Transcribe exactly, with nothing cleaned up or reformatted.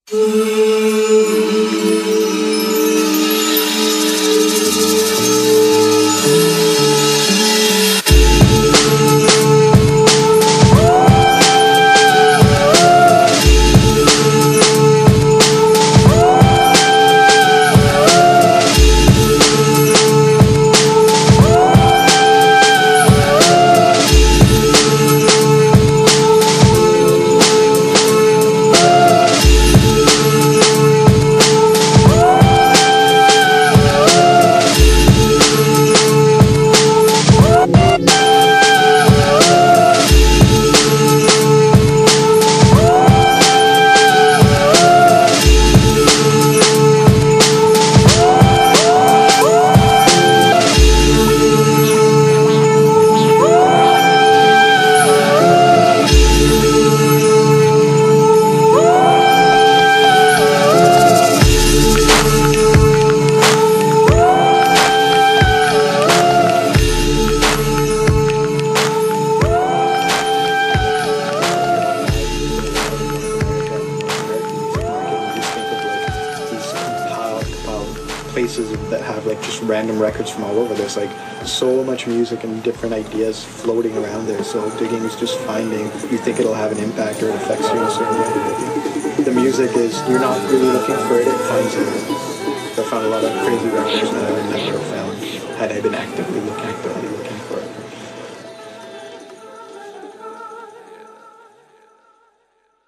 Places that have like just random records from all over. There's like so much music and different ideas floating around there, so digging is just finding you think it'll have an impact or it affects you in a certain way. The music is, you're not really looking for it, it finds you. I found a lot of crazy records that I would never have found had I been actively looking for it.